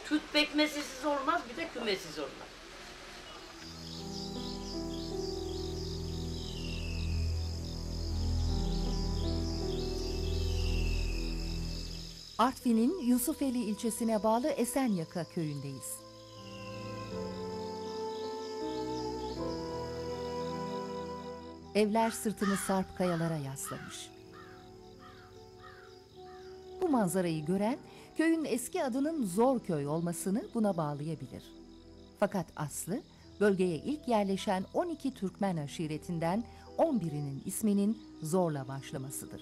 Tüt pekmezsiz olmaz, bir de kümesiz olmaz. Artvin'in Yusufeli ilçesine bağlı Esenyaka köyündeyiz. Evler sırtını sarp kayalara yaslamış. Bu manzarayı gören köyün eski adının Zorköy olmasını buna bağlayabilir. Fakat aslı bölgeye ilk yerleşen 12 Türkmen aşiretinden 11'inin isminin Zor'la başlamasıdır.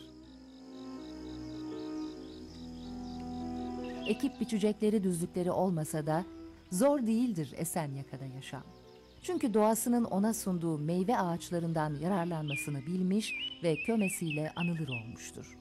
Ekip biçecekleri düzlükleri olmasa da zor değildir Esenyaka'da yaşam. Çünkü doğasının ona sunduğu meyve ağaçlarından yararlanmasını bilmiş ve kömesiyle anılır olmuştur.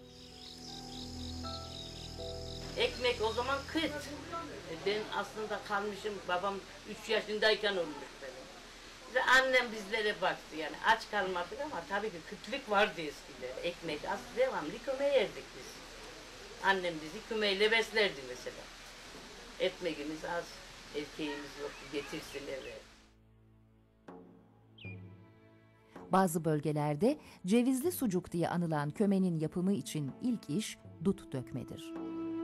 Ekmek o zaman kıt. Ben aslında kalmışım, babam 3 yaşındayken olmuş benim. Ve annem bizlere baktı, yani aç kalmadık ama tabii ki kıtlık vardı eskiden. Ekmek az devamlı köme yerdik biz. Annem bizi kümeyle beslerdi mesela. Ekmeğimiz az, erkeğimiz yoktu, getirsin eve. Bazı bölgelerde cevizli sucuk diye anılan kömenin yapımı için ilk iş dut dökmedir.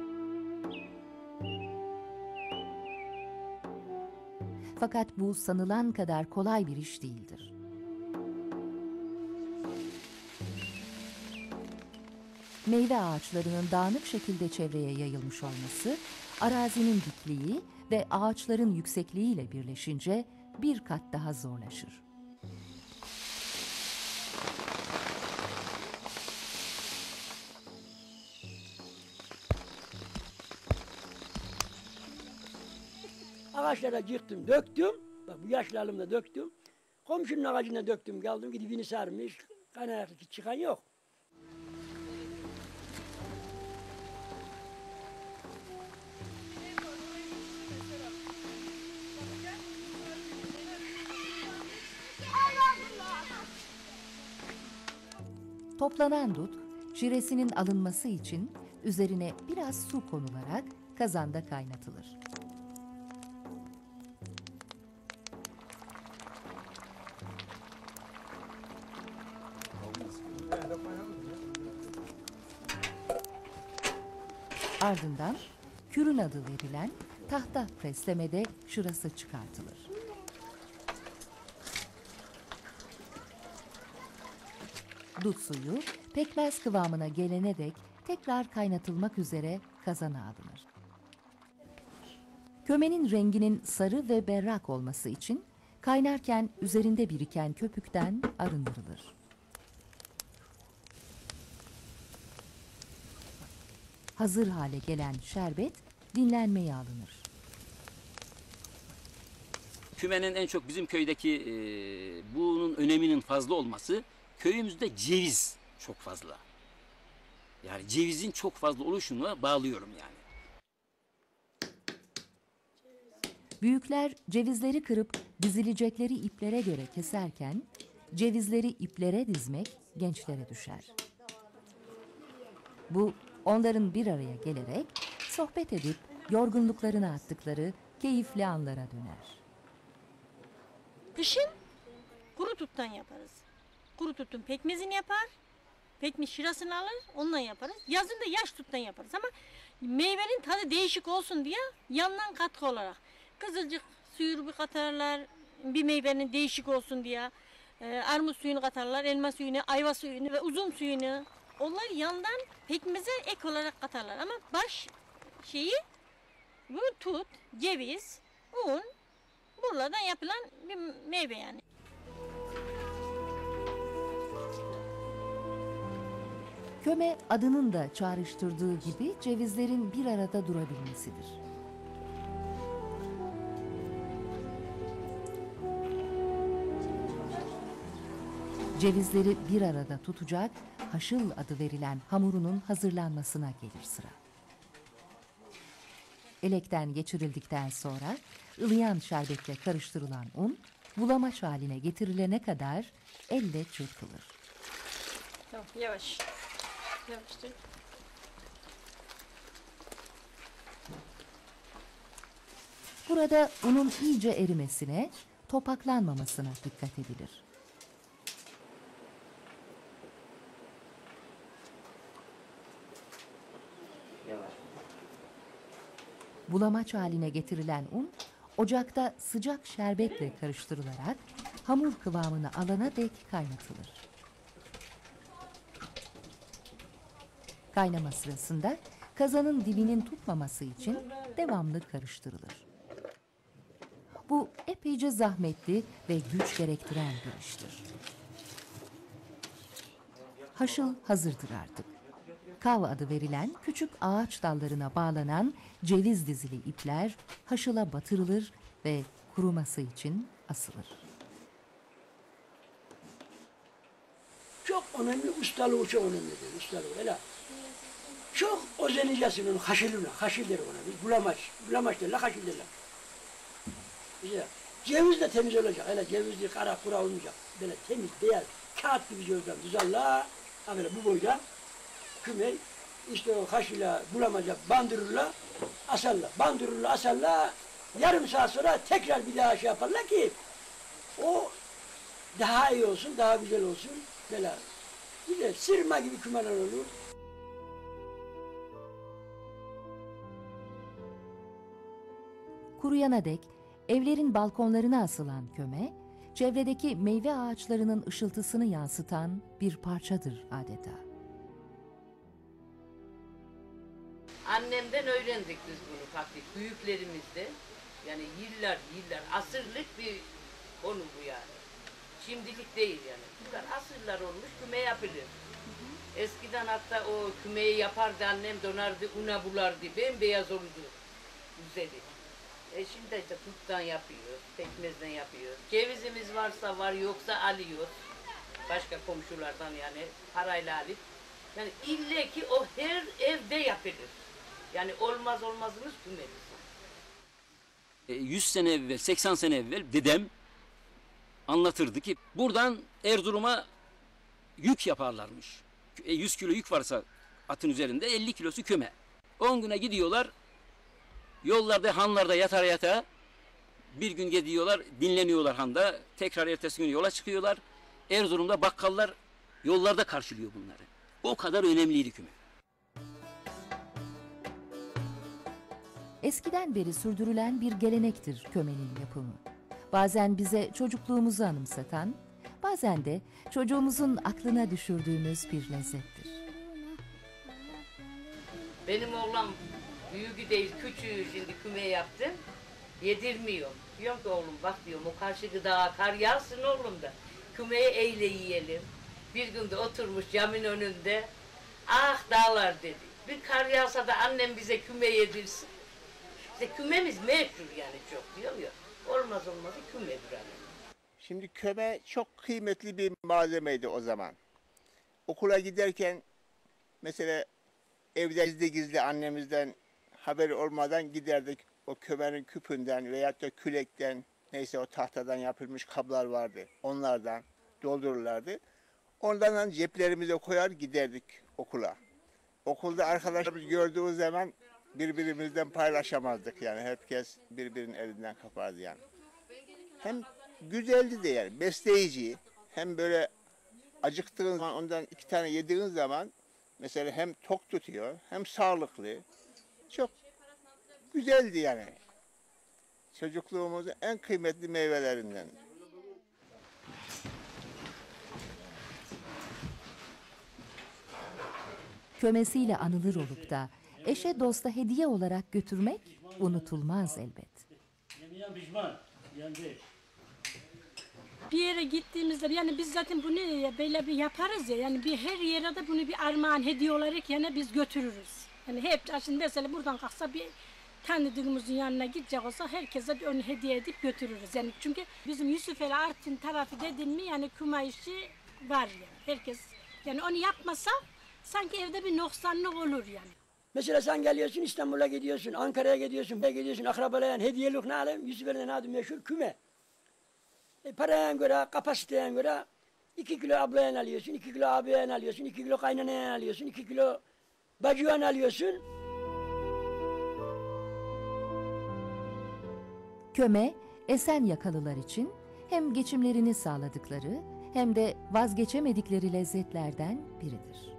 Fakat bu sanılan kadar kolay bir iş değildir. Meyve ağaçlarının dağınık şekilde çevreye yayılmış olması, arazinin dikliği ve ağaçların yüksekliğiyle birleşince bir kat daha zorlaşır. Ağaçlara yıktım, döktüm. Bak bu yaşlarımda döktüm. Komşunun ağacına döktüm, geldim ki dibini sarmış. Kaynaklı çıkan yok. Toplanan dut, şiresinin alınması için üzerine biraz su konularak kazanda kaynatılır. Ardından kürün adı verilen tahta preslemede şırası çıkartılır. Dut suyu pekmez kıvamına gelene dek tekrar kaynatılmak üzere kazana alınır. Kömenin renginin sarı ve berrak olması için kaynarken üzerinde biriken köpükten arındırılır. Hazır hale gelen şerbet dinlenmeye alınır. Kümenin en çok bizim köydeki bunun öneminin fazla olması, köyümüzde ceviz çok fazla. Yani cevizin çok fazla oluşuna bağlıyorum yani. Büyükler cevizleri kırıp dizilecekleri iplere göre keserken, cevizleri iplere dizmek gençlere düşer. Bu, onların bir araya gelerek sohbet edip yorgunluklarını attıkları keyifli anlara döner. Kışın kuru tuttan yaparız. Kuru tutun pekmezini yapar, pekmez şırasını alır, ondan yaparız. Yazın da yaş tuttan yaparız ama meyvenin tadı değişik olsun diye yandan katkı olarak. Kızılcık suyu bir katarlar, bir meyvenin değişik olsun diye. Armut suyunu katarlar, elma suyunu, ayva suyunu ve uzun suyunu. Onlar yandan pekmeze ek olarak katarlar ama baş şeyi bu tut, ceviz, un, buralardan yapılan bir meyve yani. Köme adının da çağrıştırdığı gibi cevizlerin bir arada durabilmesidir. Cevizleri bir arada tutacak haşıl adı verilen hamurunun hazırlanmasına gelir sıra. Elekten geçirildikten sonra ılıyan şerbetle karıştırılan un bulamaç haline getirilene kadar elle çırpılır. Tamam, yavaş. Yavaş dur. Burada unun iyice erimesine, topaklanmamasına dikkat edilir. Bulamaç haline getirilen un, ocakta sıcak şerbetle karıştırılarak hamur kıvamını alana dek kaynatılır. Kaynama sırasında kazanın dibinin tutmaması için devamlı karıştırılır. Bu epeyce zahmetli ve güç gerektiren bir iştir. Haşıl hazırdır artık. Kav adı verilen küçük ağaç dallarına bağlanan ceviz dizili ipler haşıla batırılır ve kuruması için asılır. Çok önemli, ustalığı çok önemlidir, ustalığı. Hele çok özeneceksin onun haşılına, haşil der ona. Biz bulamaç derler, haşil derler. İşte ceviz de temiz olacak, hele cevizli kara kura olmayacak. Böyle temiz, beyaz, kağıt gibi cevizden düzenle, böyle bu boyda küme, işte o haşıyla bulamaca bandırırlar, asarlar. Bandırırlar, asarlar. Yarım saat sonra tekrar bir daha şey yaparlar ki o daha iyi olsun, daha güzel olsun. Böyle güzel, sırma gibi kümeler olur. Kuruyana dek evlerin balkonlarına asılan köme, çevredeki meyve ağaçlarının ışıltısını yansıtan bir parçadır adeta. Annemden öğrendik biz bunu fakir. Büyüklerimizde yani yıllar asırlık bir konu bu yani. Şimdilik değil yani. Bunlar asırlar olmuş küme yapılır. Eskiden hatta o kümeyi yapardı annem, donardı, una bulardı, bembeyaz olurdu güzeli. Şimdi işte tuttan yapıyoruz, pekmezden yapıyoruz. Cevizimiz varsa var, yoksa alıyoruz. Başka komşulardan yani parayla alıp. Yani ille ki o her evde yapılır. Yani olmazımız kümemiz. 100 sene evvel, 80 sene evvel dedem anlatırdı ki buradan Erzurum'a yük yaparlarmış. 100 kilo yük varsa atın üzerinde 50 kilosu köme. 10 güne gidiyorlar, yollarda, hanlarda yata bir gün gidiyorlar, dinleniyorlar handa. Tekrar ertesi gün yola çıkıyorlar. Erzurum'da bakkallar yollarda karşılıyor bunları. O kadar önemliydi küme. Eskiden beri sürdürülen bir gelenektir kömenin yapımı. Bazen bize çocukluğumuzu anımsatan, bazen de çocuğumuzun aklına düşürdüğümüz bir lezzettir. Benim oğlan büyüğü değil küçüğü şimdi küme yaptı. Yedirmiyorum. Diyorum ki oğlum bak diyorum o karşı gıdağa kar yağsın oğlum da. Kümeyi eyle yiyelim. Bir günde oturmuş camın önünde. Ah dağlar dedi. Bir kar yağsa da annem bize küme yedirsin. İşte kümemiz meşhur yani çok diyor ya. Olmazı kümedir annem. Şimdi köme çok kıymetli bir malzemeydi o zaman. Okula giderken mesela evde gizli annemizden haberi olmadan giderdik. O kömenin küpünden veyahut da külekten, neyse o tahtadan yapılmış kablar vardı. Onlardan doldururlardı. Ondan ceplerimize koyar giderdik okula. Okulda arkadaşlarımız gördüğü zaman birbirimizden paylaşamazdık yani. Herkes birbirinin elinden kapardı yani. Hem güzeldi de yani besleyici, hem böyle acıktığın zaman ondan 2 tane yediğin zaman mesela hem tok tutuyor hem sağlıklı. Çok güzeldi yani. Çocukluğumuzun en kıymetli meyvelerinden. Kömesiyle anılır olup da eşe dosta hediye olarak götürmek unutulmaz elbet. Bir yere gittiğimizde yani biz zaten bunu böyle bir yaparız ya yani bir her yere de bunu bir armağan hediye olarak yani biz götürürüz. Yani hep şimdi mesela buradan kalksa bir tanıdığımızın yanına gidecek olsa herkese onu hediye edip götürürüz. Yani çünkü bizim Yusufeli Artvin tarafı dedin mi yani küme işi var yani. Herkes yani onu yapmasa sanki evde bir noksanlık olur yani. Mesela sen geliyorsun İstanbul'a gidiyorsun, Ankara'ya gidiyorsun, akrabalara hediyelik ne alayım? Yusufeli'nin adı meşhur küme. Paraya göre, kapasiteye göre 2 kilo ablaya alıyorsun, 2 kilo abaya alıyorsun, 2 kilo kaynanaya alıyorsun, 2 kilo bacıya alıyorsun. Köme, Esenyakalılar için hem geçimlerini sağladıkları hem de vazgeçemedikleri lezzetlerden biridir.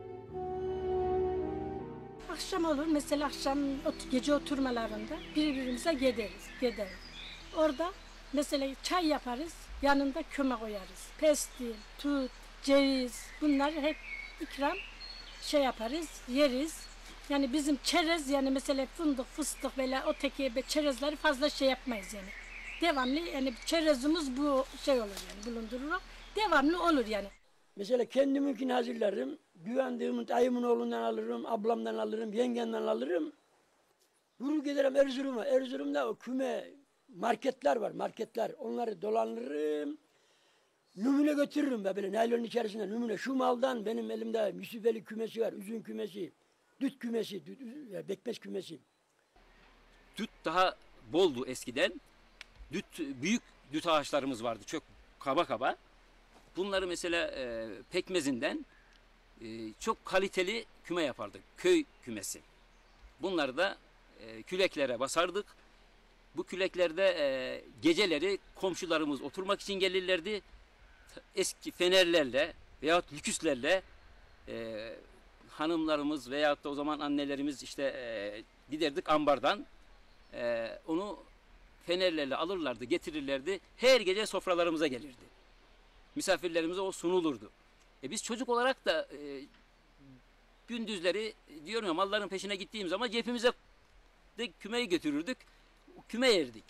Akşam olur mesela akşam gece oturmalarında birbirimize gideriz. Orada mesela çay yaparız, yanında köme koyarız. Pestil, tut, ceviz bunlar hep ikram yaparız, yeriz. Yani bizim çerez yani mesela fındık, fıstık böyle öteki çerezleri fazla yapmayız yani. Devamlı yani çerezimiz bu olur yani bulundurulur. Devamlı olur yani. Mesela kendiminkini hazırlarım. Güvendiğim dayımın oğlundan alırım, ablamdan alırım, yengemden alırım. Yürür giderim Erzurum'a. Erzurum'da o küme marketler var, marketler. Onları dolanırım. Numune götürürüm böyle naylonun içerisinde numune. Şu maldan benim elimde Yusufeli kümesi var, üzüm kümesi, düt kümesi, bekmez kümesi. Düt daha boldu eskiden. Büyük düt ağaçlarımız vardı, çok kaba kaba. Bunları mesela pekmezinden çok kaliteli küme yapardık, köy kümesi. Bunları da küleklere basardık. Bu küleklerde geceleri komşularımız oturmak için gelirlerdi. Eski fenerlerle veyahut lüküslerle hanımlarımız veyahut da o zaman annelerimiz işte giderdik ambardan. Onu fenerlerle alırlardı, getirirlerdi. Her gece sofralarımıza gelirdi. Misafirlerimize o sunulurdu. Biz çocuk olarak da gündüzleri diyorum ya malların peşine gittiğim zaman cebimize de kümeyi götürürdük. Küme yerdik.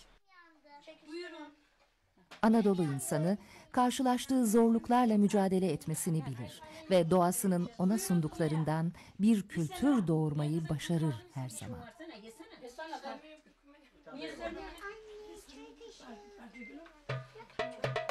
Anadolu insanı karşılaştığı zorluklarla mücadele etmesini bilir ve doğasının ona sunduklarından bir kültür doğurmayı başarır her zaman. Yesene.